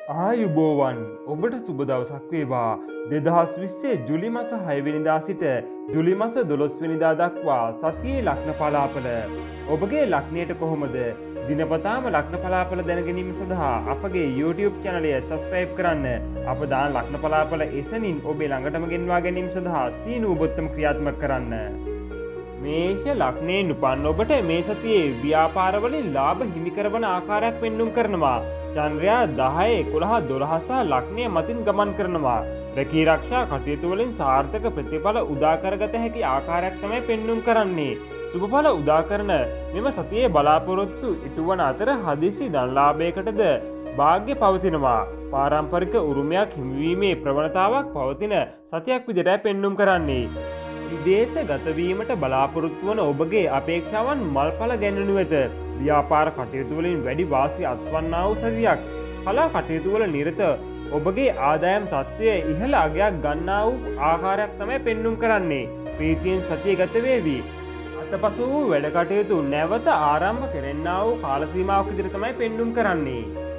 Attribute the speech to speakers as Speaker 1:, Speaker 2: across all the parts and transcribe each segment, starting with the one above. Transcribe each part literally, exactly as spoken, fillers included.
Speaker 1: ආයුබෝවන් ඔබට සුබ දවසක් වේවා. දෙදහස් විස්සේ ජුලි මස හය වෙනිදා සිට ජුලි මස දොළොස් වෙනිදා දක්වා සතියේ ලග්න පලාපල ඔබගේ ලග්නයට කොහොමද? දිනපතාම ලග්න පලාපල දැන ගැනීම සඳහා අපගේ YouTube channel එක subscribe කරන්න. අප දාන ලග්න පලාපල එසනින් ඔබේ ළඟටම ගෙන්වා ගැනීම සඳහා සීනු ඔබත්තම ක්‍රියාත්මක කරන්න. මේෂ ලග්නයෙන් උපන් ඔබට මේ සතියේ ව්‍යාපාරවලින් ලාභ හිමි කරවන ආකාරයක් පෙන්눔 කරනවා. චන්ද්‍රයා දහය එකොළහ දොළහ සහ ලග්නය මතින් ගමන් කරනවා. රැකී ආරක්ෂා කටයුතු වලින් සාර්ථක ප්‍රතිඵල උදා කරගත හැකි ආකාරයක් තමයි පෙන්눔 කරන්නේ. සුබඵල උදා කරන මෙම සතියේ බලාපොරොත්තු ඉටුවන අතර හදිසි ධන ලාභයකටද වාග්ය පවතිනවා. පාරම්පරික උරුමයක් හිමිවීමේ ප්‍රවණතාවක් පවතින සතියක් විදිහට පෙන්눔 කරන්නේ. විදේශ ගතවීමට බලාපොරොත්තු වන ඔබගේ අපේක්ෂාවන් මල්ඵල ගැන්වනු ඇත. ව්‍යාපාර කටයුතු වලින් වැඩි වාසි අත්වන්නා වූ සතියක්. කලා කටයුතු වල නිරත ඔබගේ ආදායම් තත්ත්වය ඉහළ අගයක් ගන්නා වූ ආකාරයක් තමයි පෙන්눔 කරන්නේ. ප්‍රීතියෙන් සතිය ගත වේවි. අතපසු වූ වැඩ කටයුතු නැවත ආරම්භ කෙරෙන්නා වූ කාල සීමාවක් විදිහට තමයි පෙන්눔 කරන්නේ.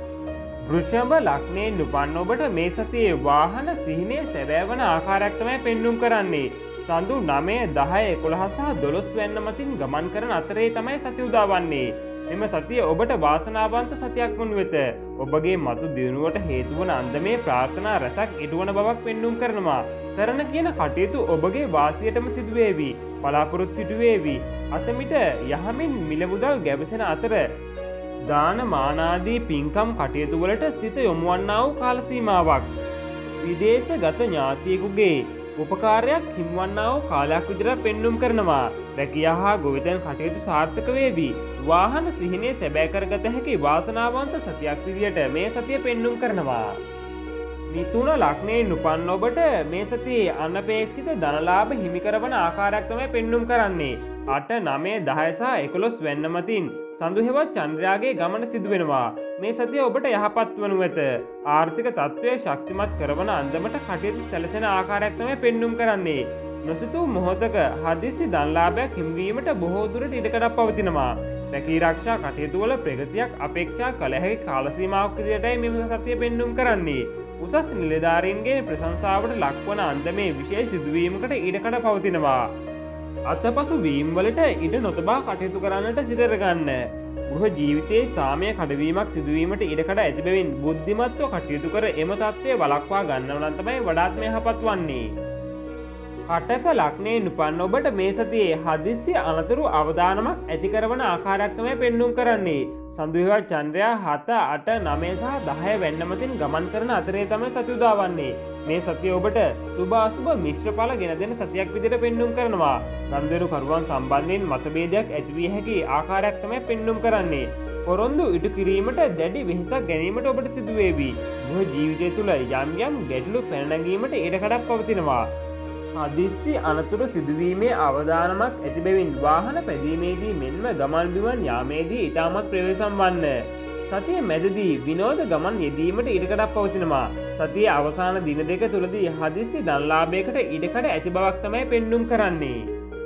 Speaker 1: වෘෂභ ලග්නයෙන් උපන් ඔබට මේ සතියේ වාහන සිහිනයේ සැබෑවන ආකාරයක් තමයි පෙන්눔 කරන්නේ. සඳු නවය දහය එකොළහ සහ දොළොස් වැන්න මතින් ගමන් කරන අතරේ තමයි සති උදා වන්නේ. මෙම සතිය ඔබට වාසනාවන්ත සතියක් වනු වෙත. ඔබගේ මතු දියුණුවට හේතු වන අන්දමේ ප්‍රාර්ථනා රැසක් ඉටුවන බවක් පෙන්눔 කරනවා. කරන කියන කටයුතු ඔබගේ වාසියටම සිදු වේවි. බලාපොරොත්තු ඉටු වේවි. අතමිට යහමින් මිල මුදල් ගැවසෙන අතර දාන මාන ආදී පින්කම් කටයුතු වලට සිත යොමුවන්නා වූ කාල සීමාවක්. විදේශගත ඥාතියෙකුගේ උපකාරයක් හිමිවන්නා වූ කාලයක් විදිහට පෙන්눔 කරනවා. රැකියා හා ගොවිතැන් කටයුතු සාර්ථක වේවි. වාහන සිහිනයේ සැබෑ කරගත හැකි වාසනාවන්ත සතියක් විදිහට මේ සතිය පෙන්눔 කරනවා. මිථුන ලග්නයෙන් උපන් ඔබට මේ සතියේ අනපේක්ෂිත ධනලාභ හිමි කරවන ආකාරයක් තමයි පෙන්눔 කරන්නේ. අට නවය දහය සහ එකොළොස් වැන්න මතින් සඳු හෙවත් චන්ද්‍රයාගේ ගමන සිදු වෙනවා. මේ සතිය ඔබට යහපත් වනු ඇත. ආර්ථික තත්ත්වය ශක්තිමත් කරවන අන්දමට කටයුතු සැලසෙන ආකාරයක් තමයි පෙන්눔 කරන්නේ. නොසිතූ මොහොතක හදිසි ධනලාභයක් හිමිවීමට බොහෝ දුරට ඉඩකඩක් පවතිනවා. රැකී ආරක්ෂා කටයුතු වල ප්‍රගතියක් අපේක්ෂා කළ හැකි කාල සීමාවක් විදිහටයි මෙම සතිය පෙන්눔 කරන්නේ. උසස් නිලධාරීන්ගේ ප්‍රශංසාවට ලක්වන අන්දමේ විශේෂ සිදුවීමකට ඉඩකඩ පවතිනවා. අතපසු වීම් වලට ඉඩ නොතබා කටයුතු කරන්නට සිතර ගන්න. ගෘහ ජීවිතයේ සාමය කඩවීමක් සිදුවීමට ඉඩකඩ ඇති බැවින් බුද්ධිමත්ව කටයුතු කර එම තත්ත්වය වළක්වා ගන්නව නම් තමයි වඩාත්ම යහපත් වන්නේ. කටක ලග්නයෙන් උපන් ඔබට මේ සතියේ හදිස්සි අනතුරු අවදානමක් ඇති කරවන ආකාරයක් තමයි පෙන්눔 කරන්නේ. සඳු හෙවත් චන්ද්‍රයා හත අට නවය සහ දහය වැන්න මතින් ගමන් කරන අතරේ තමයි සති උදා වන්නේ. මේ සතිය ඔබට සුභ අසුභ මිශ්‍ර ඵල ගෙන දෙන සතියක් විදිහට පෙන්눔 කරනවා. ගන්ධරු කරුවන් සම්බන්ධයෙන් මතභේදයක් ඇති විය හැකි ආකාරයක් තමයි පෙන්눔 කරන්නේ. පොරොන්දු ඉටු කිරීමට දැඩි වෙහෙසක් ගැනීමට ඔබට සිදු වේවි. ගෘහ ජීවිතය තුළ යම් යම් ගැටලු පැන නැගීමට ඉඩකඩක් පවතිනවා. හදිස්සි අනතුරු සිදුවීමේ අවදානමක් ඇති බැවින් වාහන පැදීමේදී මෙන්ම ගමන් බිමන් යාමේදී ඉතාමත් ප්‍රවේශම් වන්න. සතිය මැදදී විනෝද ගමන් යෙදීමට ඉඩකඩක් පවතිනවා. සතියේ අවසාන දින දෙක තුලදී හදිස්සි ධනලාභයකට ඉඩකඩ ඇති බවක් තමයි පෙන්눔 කරන්නේ.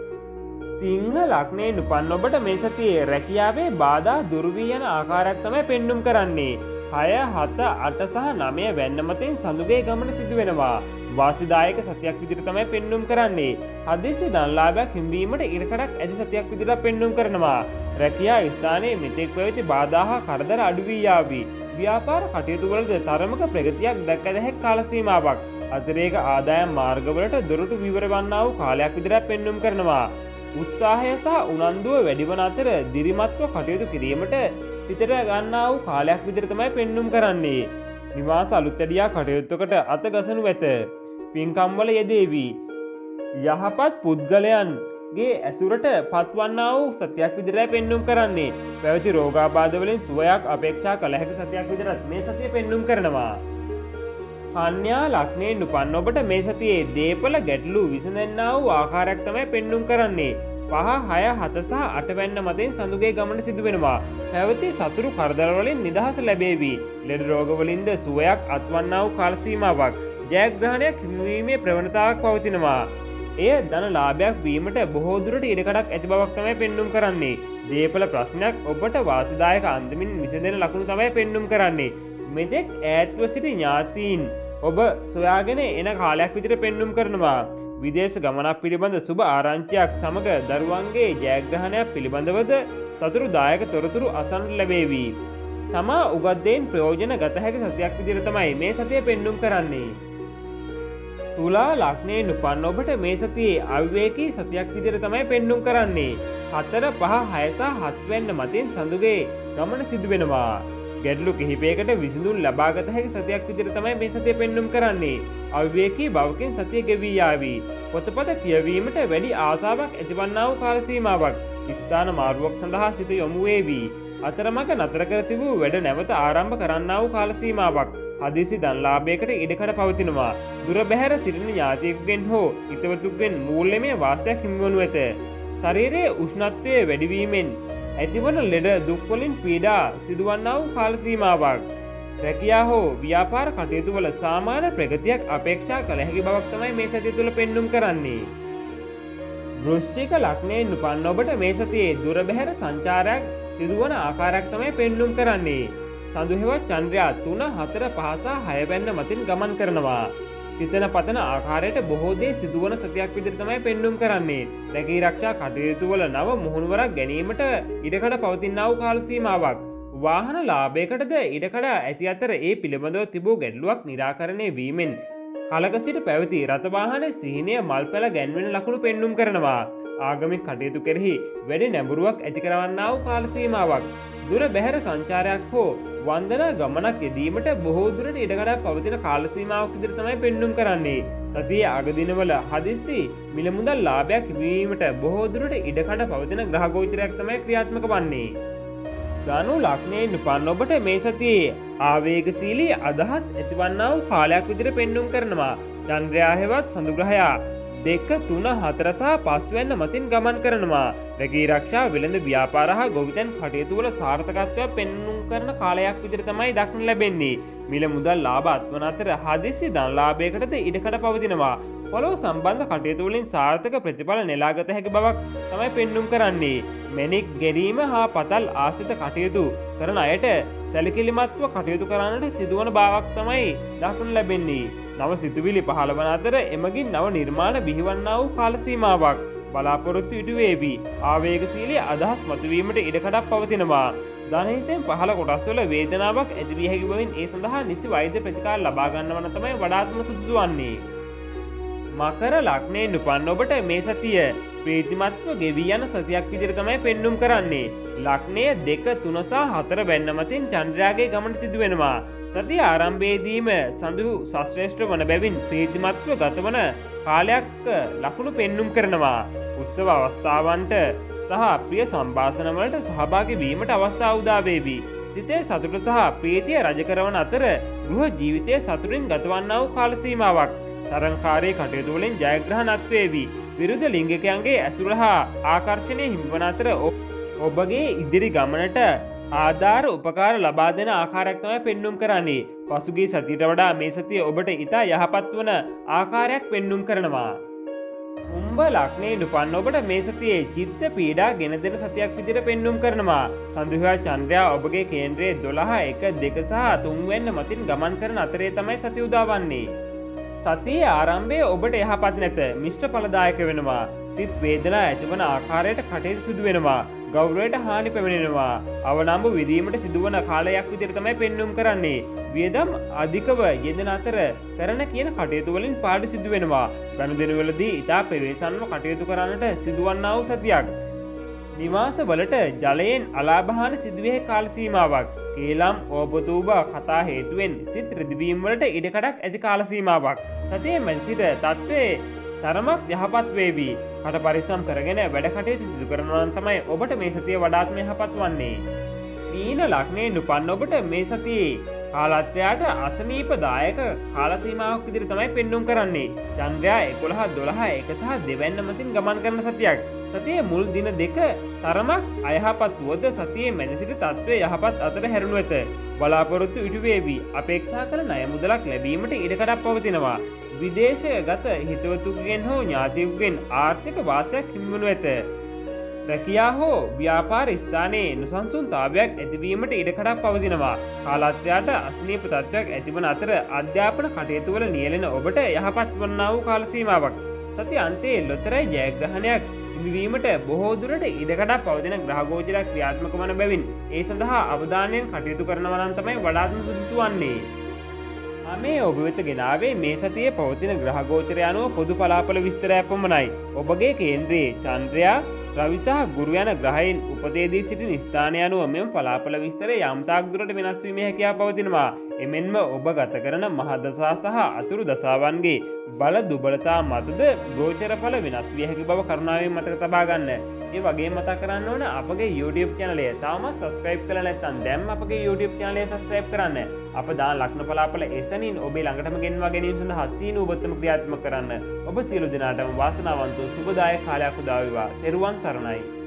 Speaker 1: සිංහ ලග්නයෙන් උපන් ඔබට මේ සතියේ රැකියාවේ බාධා දුරු වී යන ආකාරයක් තමයි පෙන්눔 කරන්නේ. හය හත අට සහ නවය වැන්න මතින් සඳුගේ ගමන සිදු වෙනවා. වාසිදායක සතියක් විදිහට තමයි පෙන්눔 කරන්නේ. හදිසි ධනලාභයක් හිමිවීමට ඉඩකඩක් ඇති සතියක් විදිහට පෙන්눔 කරනවා. රැකියා ස්ථානයේ මෙතෙක් පැවති බාධා හා කරදර අඩු වී යාවි. ව්‍යාපාර කටයුතු වලද තරමක ප්‍රගතියක් දැක්ක හැකි කාල සීමාවක්. අතිරේක ආදායම් මාර්ගවලට දොරටු විවර වන්නා වූ කාලයක් විදිහට පෙන්눔 කරනවා. උත්සාහය සහ උනන්දුව වැඩි වන අතර දිරිමත්ව කටයුතු කිරීමට සිතට ගන්නා වූ කාලයක් විදිහට තමයි පෙන්눔 කරන්නේ. නිවාස අලුත් ඇඩියා කටයුත්තකට අත ගසනු ඇත. පින්කම් වල යෙදේවි. යහපත් පුද්ගලයන්ගේ ඇසුරට පත්වන්නා වූ සතියක් විදිහට පෙන්눔 කරන්නේ. පැවති රෝගාබාධ වලින් සුවයක් අපේක්ෂා කළ හැකි සතියක් විදිහට මේ සතිය පෙන්눔 කරනවා. කන්‍යා ලග්නයෙන් උපන් ඔබට මේ සතියේ දීපල ගැටලු විසඳන්නා වූ ආකාරයක් තමයි පෙන්눔 කරන්නේ. පහ හය හත සහ අට වැන්න මතින් සඳුගේ ගමන සිදු වෙනවා. පැවති සතුරු කරදර වලින් නිදහස ලැබේවි. ලෙඩ රෝග වලින්ද සුවයක් අත්වන්නා වූ කාල සීමාවක්. ජයග්‍රහණයක් හිමිවීමේ ප්‍රවණතාවක් පවතිනවා. එය ධන ලාභයක් වීමට බොහෝ දුරට ඉඩකඩක් ඇති බවක් තමයි පෙන්눔 කරන්නේ. දීපල ප්‍රශ්නයක් ඔබට වාසිදායක අන්දමින් විසඳෙන ලකුණු තමයි පෙන්눔 කරන්නේ. මෙදෙක් ඈත්ව සිටි ඥාතීන් ඔබ සොයාගෙන එන කාලයක් විදිහට පෙන්눔 කරනවා. විදේශ ගමනක් පිළිබඳ සුබ ආරංචියක් සමග දරුවන්ගේ ජයග්‍රහණයක් පිළිබඳවද සතුටුදායක තොරතුරු අසන්නට ලැබේවි. තමා උගත් දෙයින් ප්‍රයෝජන ගත හැකි සතියක් විදිහට තමයි මේ සතිය පෙන්눔 කරන්නේ. තුලා ලග්නයෙන් උපන්න ඔබට මේ සතියේ අවිවේකී සතියක් විදිහට තමයි පෙන්눔 කරන්නේ. හතර පහ හය සහ හත් වෙන්න මතින් සඳුගේ ගමන සිදු වෙනවා. ගැටලු කිහිපයකට විසඳුම් ලබාගත හැකි සතියක් විදිහට තමයි මේ සතිය පෙන්눔 කරන්නේ. අවිවේකී බවකින් සතිය ගෙවී යාවි. පොතපත කියවීමට වැඩි ආසාවක් ඇතිවන්නා වූ කාල සීමාවක්. ස්ථාන මාරුවක් සඳහා සිත යොමු වේවි. අතරමඟ නතර කර තිබූ වැඩ නැවත ආරම්භ කරන්නා වූ කාල සීමාවක්. හදිසි ධනලාභයකට ඉඩකඩ පවතිනවා. දුර බැහැර සිටින ඥාතියෙකුගෙන් හෝ හිතවතුන්ගෙන් මූල්‍යමය වාසයක් හිමිවනු ඇත. ශරීරයේ උෂ්ණත්වය වැඩිවීමෙන් ඇතිවන ලෙඩ දුක්වලින් පීඩා සිදුවන්නා වූ කාල සීමාවක්. රැකියා හෝ ව්‍යාපාර කටයුතු වල සාමාන්‍ය ප්‍රගතියක් අපේක්ෂා කළ හැකි බවක් තමයි මේ සතිය තුළ පෙන්눔 කරන්නේ. වෘශ්චික ලග්නයෙන් උපන්න ඔබට මේ සතියේ දුර බැහැර සංචාරයක් සිදුවන ආකාරයක් තමයි පෙන්눔 කරන්නේ. සඳු හෙවත් චන්ද්‍රයා තුන හතර පහ සහ හය වැන්න මතින් ගමන් කරනවා. සිතන පතන ආකාරයට බොහෝ දේ සිදුවන සතියක් විදිහට තමයි පෙන්눔 කරන්නේ. රැකී ආරක්ෂා කටයුතු වල නව මුහුණුවරක් ගැනීමට ඉඩකඩ පවතිනා වූ කාල සීමාවක්. වාහන ලාභයකටද ඉඩකඩ ඇති අතර ඒ පිළිබඳව තිබූ ගැටලුවක් निराකරණය වීමෙන් කලක සිට පැවති රථ වාහනේ සිහිනය මල්පැල ගැන්වෙන ලකුණු පෙන්눔 කරනවා. ආගමික කටයුතු කෙරෙහි වැඩි නැඹුරුවක් ඇති කරවන්නා වූ කාල සීමාවක්. දුර බැහැර සංචාරයක් හෝ වන්දනා ගමනක් යෙදීමට බොහෝ දුරට ඉඩකඩක් පවතින කාල සීමාවක් විදිහට තමයි පෙන්눔 කරන්නේ. සතියේ අග දිනවල හදිස්සි මිල මුදල් ලාභයක් හිමිවීමට බොහෝ දුරට ඉඩකඩ පවතින ග්‍රහ ගෝචරයක් තමයි ක්‍රියාත්මක වන්නේ. ධනු ලග්නයෙන් උපන්න ඔබට මේ සතියේ ආවේගශීලී අදහස් ඇතිවන්නා වූ කාලයක් විදිහට පෙන්눔 කරනවා. චන්ද්‍රයා හෙවත් සඳු ග්‍රහයා දෙක තුන හතර සහ පස් වැන්න මතින් ගමන් කරනවා. රැකී ආරක්ෂා වෙළඳ ව්‍යාපාර හා ගොවිතැන් කටයුතු වල සාර්ථකත්වයක් පෙන්눔 කරන කාලයක් විදිහට තමයි දක්න ලැබෙන්නේ. මිල මුදල් ලාභ අත්වන අතර හදිසි ධන ලාභයකටද ඉඩකඩ පවතිනවා. පොළොව සම්බන්ධ කටයුතු වලින් සාර්ථක ප්‍රතිඵල නෙලාගත හැකි බවක් තමයි පෙන්눔 කරන්නේ. මැණික් ගෙරීම හා පතල් ආශ්‍රිත කටයුතු කරන අයට සැලකිලිමත්ව කටයුතු කරන්නට සිදුවන බවක් තමයි දක්නට ලැබෙන්නේ. නව සිතුවිලි පහළ වන අතර එමගින් නව නිර්මාණ බිහිවන්නා වූ කාල සීමාවක් බලාපොරොත්තු ඉටු වේවි. ආවේගශීලී අදහස් මතුවීමට ඉඩකඩක් පවතිනවා. ධනහිසෙන් පහළ කොටස්වල වේදනාවක් ඇති විය හැකි බවින් ඒ සඳහා නිසි වෛද්‍ය ප්‍රතිකාර ලබා ගන්නවන තමයි වඩාත්ම සුදුසු වන්නේ. මකර ලග්නයෙන් උපන්න ඔබට මේ සතිය ප්‍රීතිමත්ව ගෙවී යන සතියක් විදිහට තමයි පෙන්눔 කරන්නේ. ලග්නය දෙක තුන සහ හතර වැන්න මතින් චන්ද්‍රයාගේ ගමන සිදු වෙනවා. සතිය ආරම්භයේදීම සඳු ශාස්ත්‍රේෂ්ඨ වන බැවින් ප්‍රීතිමත්ව ගතවන කාලයක් ලකුණු පෙන්눔 කරනවා. උත්සව අවස්ථාවන්ට සහ ප්‍රිය සම්භාෂණ වලට සහභාගී වීමට අවස්ථාව උදා වේවි. සිතේ සතුට සහ ප්‍රීතිය රජ කරවන අතර ගෘහ ජීවිතය සතුටින් ගතවන්නා වූ කාල සීමාවක්. තරංකාරී කටයුතු වලින් ජයග්‍රහණත් වේවි. විරුද්ධ ලිංගිකයන්ගේ ඇසුර හා ආකර්ෂණය හිමිවන අතර ඔබගේ ඉදිරි ගමනට ආධාර උපකාර ලබා දෙන ආකාරයක් තමයි පෙන්눔 කරන්නේ. පසුගිය සතියට වඩා මේ සතිය ඔබට ඉතා යහපත් වන ආකාරයක් පෙන්눔 කරනවා. කුම්භ ලග්නයෙන් උපන්න ඔබට මේ සතියේ චිත්ත පීඩා ගෙන දෙන සතියක් විදිහට පෙන්눔 කරනවා. සඳුහා චන්ද්‍රයා ඔබගේ කේන්ද්‍රයේ දොළහ එක දෙක සහ තුන් වෙන්න මතින් ගමන් කරන අතරේ තමයි සතිය උදාවන්නේ. සතියේ ආරම්භය ඔබට යහපත් නැත. මිශ්‍ර ඵලදායක වෙනවා. සිත් වේදනා ඇතිවන ආකාරයට කටයුතු සිදු වෙනවා. ගෞරවයට හානි පැමිණෙනවා. අවනම්බු විදීමට සිදුවන කාලයක් විදිහට තමයි පෙන්눔 කරන්නේ. වියදම් අධිකව යෙදෙන අතර කරන කියන කටයුතු වලින් පාඩු සිදු වෙනවා. ගනුදෙනුවලදී ඉතා ප්‍රවේශම්ව කටයුතු කරන්නට සිදුවන්නා වූ සතියක්. නිවාස වලට ජලයෙන් අලාභහානි සිදුවේ කාල සීමාවක්. කේලම් ඕබතූබ කතා හේතුවෙන් සිත් රිදවීම් වලට ඉඩකඩක් ඇති කාල සීමාවක්. සතියේ මැද සිට තත්ත්වයේ තරමක් යහපත් වේවි. කට පරිස්සම් කරගෙන වැඩ කටයුතු සිදු කරනවා නම් තමයි ඔබට මේ සතිය වඩාත්ම යහපත් වන්නේ. මීන ලග්නයෙන් උපන්න ඔබට මේ සතියේ කාලත්‍රයාට අසනීපදායක කාල සීමාවක් විදිහට තමයි පෙන්눔 කරන්නේ. චන්ද්‍රයා එකොළහ දොළහ එක සහ දෙවැන්න මතින් ගමන් කරන සතියක්. සතියේ මුල් දින දෙක තරමක් අයහපත් වුවද සතියේ මැද සිට තත්ත්වය යහපත් අතර හැරුණු ඇත. බලාපොරොත්තු ඉටු වේවි. අපේක්ෂා කළ ණය මුදලක් ලැබීමට ඉඩකඩක් පවතිනවා. විදේශගත හිතවතුන්ගෙන් හෝ ඥාතියෙකුගෙන් ආර්ථික වාසයක් හිමිවනු ඇත. රැකියා හෝ ව්‍යාපාර ස්ථානයේ නොසන්සුන්තාවයක් ඇතිවීමට ඉඩකඩක් පවතිනවා. කාලත්‍රයාට අසනීප තත්ත්වයක් ඇතිවන අතර අධ්‍යාපන කටයුතු වල නියැලෙන ඔබට යහපත් වන්නා වූ කාල සීමාවක්. සති අන්තයේ ලොතරැයි ජයග්‍රහණයක් හිමිවීමට බොහෝ දුරට ඉඩකඩක් පවතින ග්‍රහ ගෝචරයක් ක්‍රියාත්මක වන බැවින් ඒ සඳහා අවධානයෙන් කටයුතු කරනවා නම් තමයි වඩාත්ම සුදුසු වන්නේ. මේ ඔබ වෙත ගෙනාවේ මේ සතියේ පවතින ග්‍රහ ගෝචරය අනුව පොදු පලාපල විස්තරයක් පමණයි. ඔබගේ කේන්ද්‍රයේ චන්ද්‍රයා රවි සහ ගුරු යන ග්‍රහයන් උපතේදී සිටින ස්ථානය අනුව මෙම පලාපල විස්තරය යම් තාක් දුරට වෙනස් වීමේ හැකියාව පවතිනවා. එමෙන්ම ඔබ ගත කරන මහදසා සහ අතුරු දසාවන්ගේ බල දුබලතා මතද ගෝචර ඵල වෙනස් විය හැකි බව කරුණාවෙන් මතක තබා ගන්න. ඒ වගේම මතක් කරන්න ඕන අපගේ YouTube channel එක තාමත් subscribe කරලා නැත්නම් දැන් අපගේ YouTube channel එක subscribe කරන්න. අප දාන ලග්න පලාපල එසනින් ඔබේ ළඟටම ගෙන්වා ගැනීම සඳහා සීන ඔබතම ක්‍රියාත්මක කරන්න. ඔබ සියලු දෙනාටම වාසනාවන්ත සුබදායක කාලයක් උදා වේවා. ත්වන් සරණයි.